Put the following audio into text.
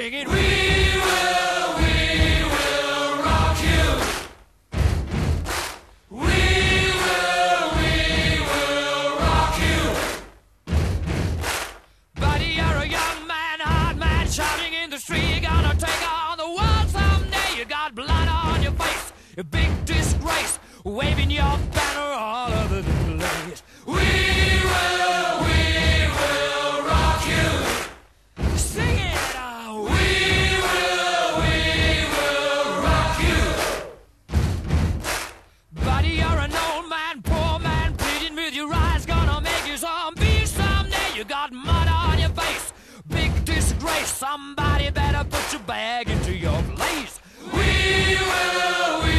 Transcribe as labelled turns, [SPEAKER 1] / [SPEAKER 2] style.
[SPEAKER 1] singing, we will rock you. We will rock you. Buddy, you're a young man, hard man, shouting in the street. You're gonna take on the world someday. You got blood on your face, a big disgrace, waving your banner all over the place. We will rock you. Sing it out. We will rock you. Buddy, you're an old man, poor man, pleading with your eyes, gonna make you zombie someday. You got mud on your face, big disgrace. Somebody better put your bag into your place. We will